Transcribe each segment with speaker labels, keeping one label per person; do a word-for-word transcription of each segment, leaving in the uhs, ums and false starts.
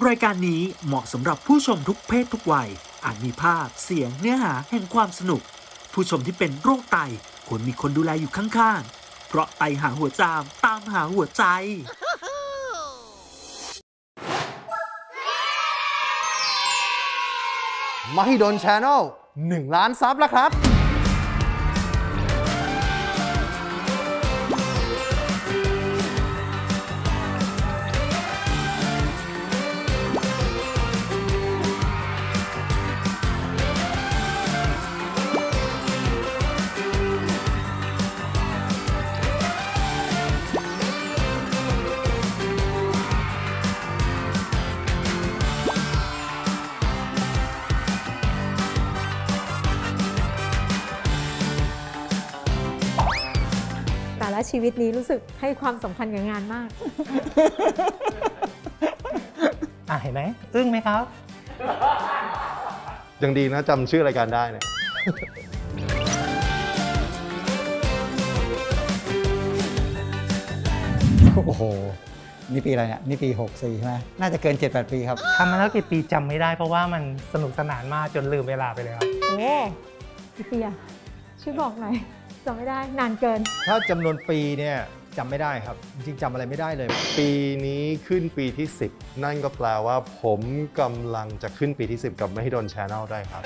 Speaker 1: รายการนี้เหมาะสำหรับผู้ชมทุกเพศทุกวัยอาจมีภาพเสียงเนื้อหาแห่งความสนุกผู้ชมที่เป็นโรคไตควรมีคนดูแลอยู่ข้างๆเพราะไตหาหัวจามตามหาหัวใจ
Speaker 2: มหิดล Channel หนึ่งล้านซับแล้วครับ
Speaker 3: แต่ละชีวิตนี้รู้สึกให้ความสำคัญกับงานมาก
Speaker 4: อ่ะเห็นไหมอึ้งไหมครับ
Speaker 2: ยังดีนะจำชื่อรายการได้เนี่ย
Speaker 5: โอ้โหนี่ปีอะไรเนี่ยนี่ปีหกสี่ใช่ไหมน่าจะเกิน เจ็ดแปด ปีครับ
Speaker 4: ทำมาแล้วกี่ปีจำไม่ได้เพราะว่ามันสนุกสนานมากจนลืมเวลาไปเลยครับ
Speaker 3: โอ้กี่ปีอะช่วยบอกหน่อยจำไม่ได้นานเกิน
Speaker 6: ถ้าจำนวนปีเนี่ยจำไม่ได้ครับจริงๆจำอะไรไม่ได้เลย
Speaker 2: ปีนี้ขึ้นปีที่สิบนั่นก็แปลว่าผมกำลังจะขึ้นปีที่สิบกับมหิดล Channel ได้ครับ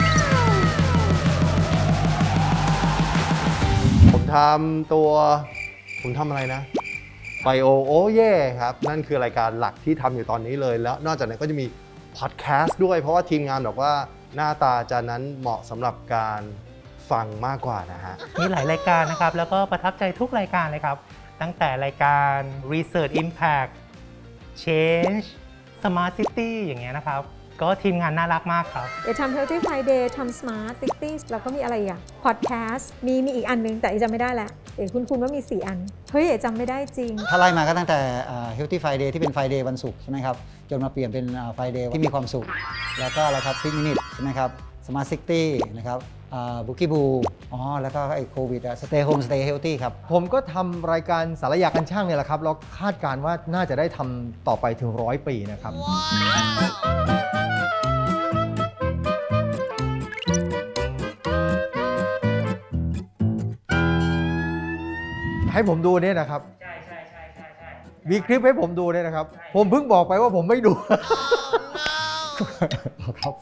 Speaker 2: ผมทำตัวผมทำอะไรนะไบโอโอเย่ครับนั่นคือรายการหลักที่ทำอยู่ตอนนี้เลยแล้วนอกจากนั้นก็จะมีพอดแคสต์ด้วยเพราะว่าทีมงานบอกว่าหน้าตาจานั้นเหมาะสำหรับการฟังมากกว่านะฮะ
Speaker 4: มีหลายรายการนะครับแล้วก็ประทับใจทุกรายการเลยครับตั้งแต่รายการ Research Impact Change Smart City อย่างเงี้ยนะครับก็ทีมงานน่ารักมากครับ
Speaker 3: เดี๋ยวทำ Healthy Friday ทำ Smart City แล้วก็มีอะไรอ่ะ Podcast มีมีอีกอันนึงแต่จำไม่ได้แล้วเดี๋ยวคุณคุณว่ามีสี่อันเฮ้ยจำไม่ได้จริง
Speaker 5: ถ้าไล่มาก็ตั้งแต่ Healthy Friday ที่เป็น Friday วันศุกร์ใช่ไหมครับจนมาเปลี่ยนเป็น Friday ที่มีความสุขแล้วก็อะไรครับ Quick Minute ใช่ไหมครับ Smart City นะครับบุกี้บูอ๋อแล้วก็ไอ้โควิดอะ Stay Home Stay Healthy ครับ
Speaker 6: ผมก็ทำรายการสารยากันช่างเนี่ยแหละครับแล้วคาดการณ์ว่าน่าจะได้ทำต่อไปถึงร้อยปีนะครับ ให้ผมดูเนี่ยนะครับใช่ใช่ใช่ใช่ใช่มีคลิปให้ผมดูเนี่ยนะครับผมเพิ่งบอกไปว่าผมไม่ดู
Speaker 5: ครับ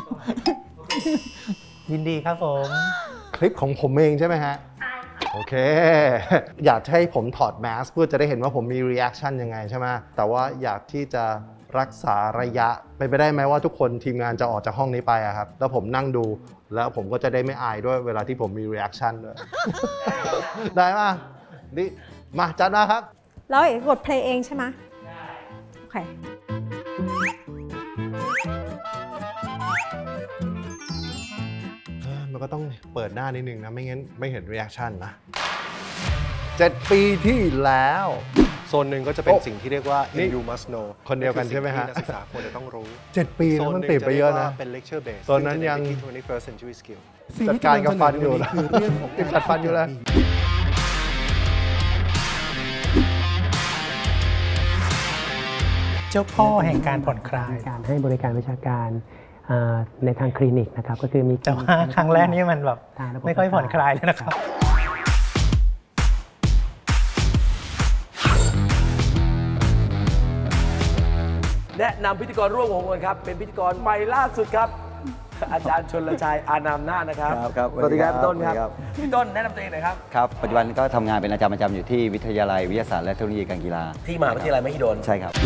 Speaker 4: ยินดีครับผม
Speaker 2: คลิปของผมเองใช่ไหมฮะใช่โอเคอยากให้ผมถอดแมสเพื่อจะได้เห็นว่าผมมีรีแอคชั่นยังไงใช่ไหมแต่ว่าอยากที่จะรักษาระยะไปไปได้ไหมว่าทุกคนทีมงานจะออกจากห้องนี้ไปอะครับแล้วผมนั่งดูแล้วผมก็จะได้ไม่อายด้วยเวลาที่ผมมีรีแอคชั่นด้วยได้ป่ะนี่มาจัดมาครับ
Speaker 3: แล้วเอ๋กดเพลย์เองใช่ไหมได้โอเค
Speaker 2: มันก็ต้องเปิดหน้านิดนึงนะไม่งั้นไม่เห็นรีแอคชั่นนะเจ็ดปีที่แล้วโซนหนึ่งก็จะเป็นสิ่งที่เรียกว่า you must know คนเดียวกันใช่ไหมฮะนักศึกษาควรจะต้องรู้เจ็ดปีแล้วมันติดไปเยอะนะเป็น lecture base โซนนั้นยัง twenty-first century skill จัดการกับฟันอยู่นะติดจัดฟันอยู่แล้ว
Speaker 4: เจ้าพ่อแห่งการผ่อนคลาย
Speaker 7: การให้บริการวิชาการในทางคลินิกนะครับก็คือมี
Speaker 4: แต่ว่าครั้งแรกนี่มันแบบไม่ค่อยผ่อนคลายเลยนะครับ
Speaker 8: แนะนำพิธีกรร่วมวงกันครับเป็นพิธีกรใหม่ล่าสุดครับอาจารย์ชลชัยอานามนาถนะครับสวัสดีครับพี่ต้นครับพี่ต้นแนะนำตัวเองหน่อยครับ
Speaker 5: ครับปัจจุบันก็ทำงานเป็นอาจารย์ประจำอยู่ที่วิทยาลัยวิทยาศาสตร์และเทคโนโลยีการกีฬา
Speaker 8: ที่มหาวิทยาลัยมหิดล
Speaker 5: ใช่ครับ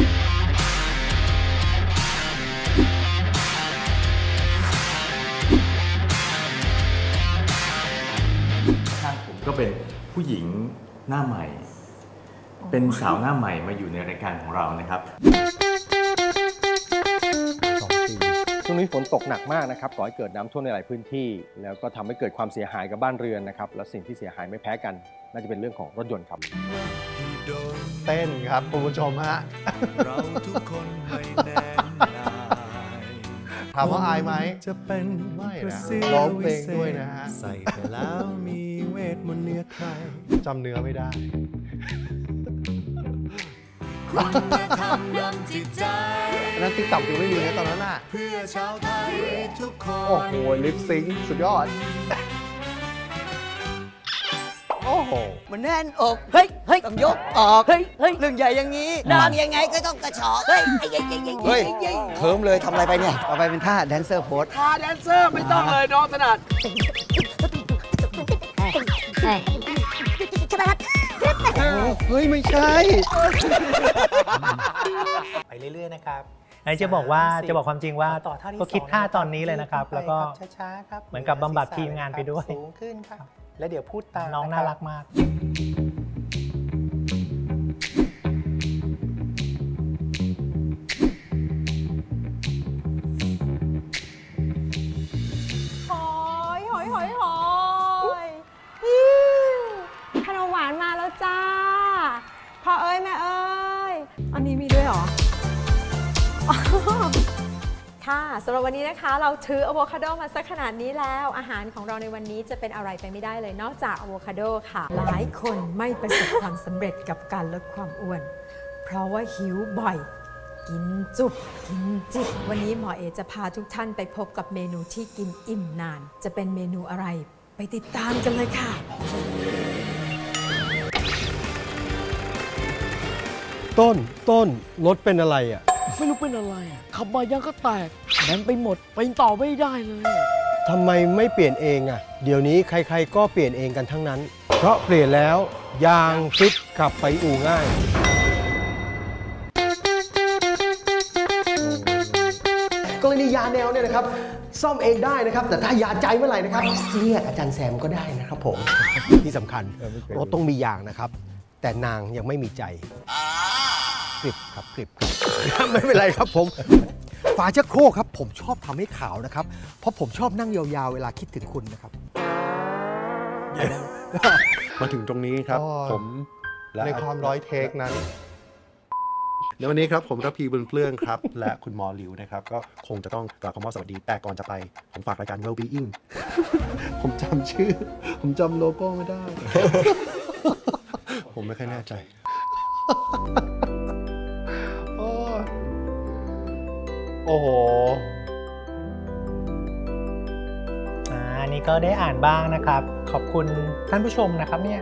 Speaker 9: ก็เป็นผู้หญิงหน้าใหม่เป็นสาวหน้าใหม่มาอยู่ในรายการของเรานะครับ
Speaker 6: ช่วงนี้ฝนตกหนักมากนะครับก่อให้เกิดน้ำท่วมในหลายพื้นที่แล้วก็ทำให้เกิดความเสียหายกับบ้านเรือนนะครับและสิ่งที่เสียหายไม่แพ้กันน่าจะเป็นเรื่องของรถยนต์ครับ
Speaker 2: เต้นครับคุณผู้ชมฮะถามว่าอายไหมจะเป็นไม่นะร้องเพลงด้วยนะฮะใส่ไปแล้วมีเวทมนต์เหนือใครจำเนื้อไม่ได้คุณธรรมนำจิตใจนั้นติ๊กต็อกยังไม่มีนะตอนนั้นน่ะเพื่อชาวไทยทุกคนโอ้โหลิปซิงค์สุดยอดโอ้โห
Speaker 10: มันแน่นอกเฮ้ยเฮ้ยต้องยกออกเฮ้ยเฮ้ยเรื่องใหญ่อย่างนี้ดังยังไงก็ต้องกระชอกเฮ้ยเฮ้ยเฮ้ยเคิมเลยทำอะไรไปเนี่ยต่อไปเป็นท่าแดนเซอร์โพส
Speaker 8: ท่าแดนเซอร์ไม่ต้องเลยน้องถนัด
Speaker 10: เฮ้ยไม่ใช่
Speaker 4: ไปเรื่อยๆนะครับอันนี้จะบอกว่าจะบอกความจริงว่าก็คิดท่าตอนนี้เลยนะครับแล้วก็ช้าๆครับเหมือนกับบำบัดทีมงานไปด้วยสูงขึ้นครับแล้วเดี๋ยวพูดตามน้องน่ารักมาก
Speaker 3: หอยหอยหอยหอยขนมหวานมาแล้วจ้าพ่อเอ้ยแม่เอ้ยอันนี้มีด้วยเหรอค่ะสำหรับวันนี้นะคะเราถืออะโวคาโดมาสักขนาดนี้แล้วอาหารของเราในวันนี้จะเป็นอะไรไปไม่ได้เลยนอกจากอะโวคาโดค่ะหลายคนไม่ประสบความสำเร็จกับการลดความอ้วนเพราะว่าหิวบ่อยกินจุบกินจิบวันนี้หมอเอจะพาทุกท่านไปพบกับเมนูที่กินอิ่มนานจะเป็นเมนูอะไรไปติดตามกันเลยค่ะ
Speaker 11: ต้นต้นรถเป็นอะไรอ่ะไม่รู้เป็นอะไรอ่ะขับมายังก็แตกแบนไปหมดไปต่อไม่ได้เลยทำไมไม่เปลี่ยนเองอ่ะเดี๋ยวนี้ใครๆก็เปลี่ยนเองกันทั้งนั้นเพราะเปลี่ยนแล้วยางฟิตกลับไปอู่ง่าย
Speaker 12: กรณียาแนวเนี่ยนะครับซ่อมเองได้นะครับแต่ถ้ายาใจเมื่อไหร่นะครับเรียกอาจารย์แซมก็ได้นะครับผมที่สำคัญรถต้องมียางนะครับแต่นางยังไม่มีใจกริบครับกริบครับไม่เป็นไรครับผมฝาชักโครกครับผมชอบทำให้ขาวนะครับเพราะผมชอบนั่งยาวๆเวลาคิดถึงคุณนะครับ
Speaker 2: มาถึงตรงนี้ครับผมในความร้อยเทคนั้นในวันนี้ครับผมระพีบุญเปลื้องครับและคุณหมอหลิวนะครับก็คงจะต้องกล่าวคำว่าสวัสดีแต่ก่อนจะไปผมฝากรายการ Well-being ผมจำชื่อผมจำโลโก้ไม่ได้ผมไม่ค่อยแน่ใจโอ้โห
Speaker 4: อันนี้ก็ได้อ่านบ้างนะครับขอบคุณท่านผู้ชมนะครับเนี่ย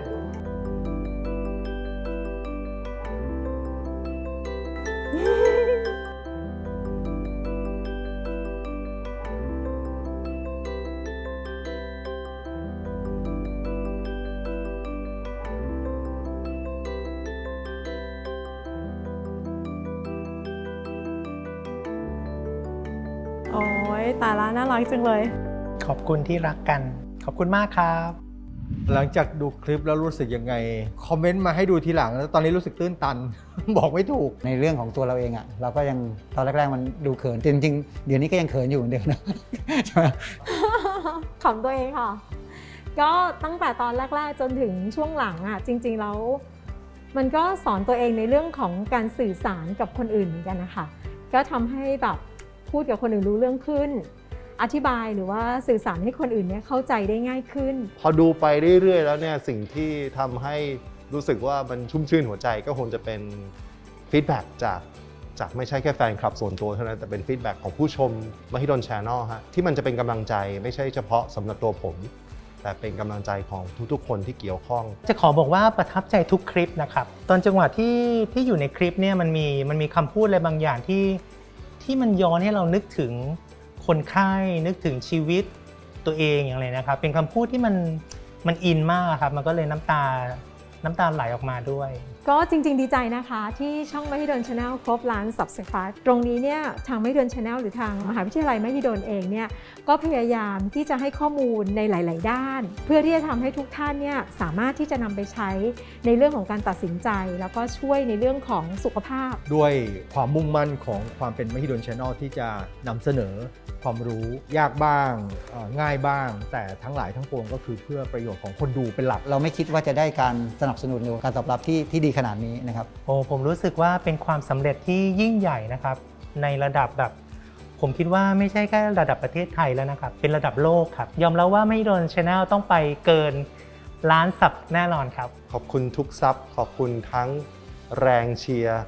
Speaker 3: โอ้ยตายละน่ารักจังเลย
Speaker 4: ขอบคุณที่รักกันขอบคุณมากครับ
Speaker 11: หลังจากดูคลิปแล้วรู้สึกยังไงคอมเมนต์มาให้ดูทีหลังแล้วตอนนี้รู้สึกตื้นตัน บอกไม่ถูก
Speaker 5: ในเรื่องของตัวเราเองอ่ะเราก็ยังตอนแรกๆมันดูเขินจริงๆเดี๋ยวนี้ก็ยังเขินอยู่เหมือนเดิมนะใช่ไหม
Speaker 3: ขำตัวเองค่ะก็ตั้งแต่ตอนแรกๆจนถึงช่วงหลังอ่ะจริงๆแล้วมันก็สอนตัวเองในเรื่องของการสื่อสารกับคนอื่นเหมือนกันนะคะก็ทำให้แบบพูดกับคนอื่นรู้เรื่องขึ้นอธิบายหรือว่าสื่อสารให้คนอื่นเนี่ยเข้าใจได้ง่ายขึ้น
Speaker 2: พอดูไปเรื่อยๆแล้วเนี่ยสิ่งที่ทำให้รู้สึกว่ามันชุ่มชื่นหัวใจก็คงจะเป็นฟีดแบ็กจากจากไม่ใช่แค่แฟนคลับส่วนตัวเท่านั้นแต่เป็นฟีดแบ็กของผู้ชมMahidol Channel ฮะที่มันจะเป็นกำลังใจไม่ใช่เฉพาะสำหรับตัวผมแต่เป็นกำลังใจของทุกๆคนที่เกี่ยวข้อง
Speaker 4: จะขอบอกว่าประทับใจทุกคลิปนะครับตอนจังหวะที่ที่อยู่ในคลิปเนี่ยมันมีมันมีคำพูดอะไรบางอย่างที่ที่มันย้อนให้เรานึกถึงคนไข้นึกถึงชีวิตตัวเองอย่างไรนะครับเป็นคำพูดที่มันมันอินมากครับมันก็เลยน้ำตาน้ำตาไหลออกมาด้วย
Speaker 3: ก็จริงๆดีใจนะคะที่ช่อง Mahidol Channel ครบล้าน Subscribe ตรงนี้เนี่ยทาง Mahidol Channel หรือทางมหาวิทยาลัย Mahidol เองเนี่ยก็พยายามที่จะให้ข้อมูลในหลายๆด้านเพื่อที่จะทำให้ทุกท่านเนี่ยสามารถที่จะนำไปใช้ในเรื่องของการตัดสินใจแล้วก็ช่วยในเรื่องของสุขภาพ
Speaker 11: ด้วยความมุ่งมั่นของความเป็น Mahidol Channel ที่จะนำเสนอความรู้ยากบ้างง่ายบ้างแต่ทั้งหลายทั้งปวงก็คือเพื่อประโยชน์ของคนดูเป็นหลัก
Speaker 5: เราไม่คิดว่าจะได้การสนับสนุนหรือการตอบรับที่ที่ดีขนาดนี้นะครับ
Speaker 4: โอ้ผมรู้สึกว่าเป็นความสำเร็จที่ยิ่งใหญ่นะครับในระดับแบบผมคิดว่าไม่ใช่แค่ระดับประเทศไทยแล้วนะครับเป็นระดับโลกครับยอมรับว่าMahidol Channelต้องไปเกินล้านซับแน่นอนครับ
Speaker 2: ขอบคุณทุกซับขอบคุณทั้งแรงเชียร์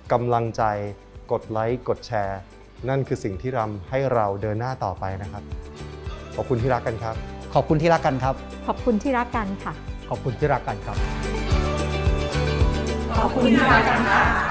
Speaker 2: กำลังใจกดไลค์กดแชร์นั่นคือสิ่งที่ทำให้เราเดินหน้าต่อไปนะครับขอบคุณที่รักกันครับ
Speaker 5: ขอบคุณที่รักกันครับ
Speaker 3: ขอบคุณที่รักกันค่ะ
Speaker 11: ขอบคุณที่รักกันครับ
Speaker 3: ขอบคุณที่รักกันค่ะ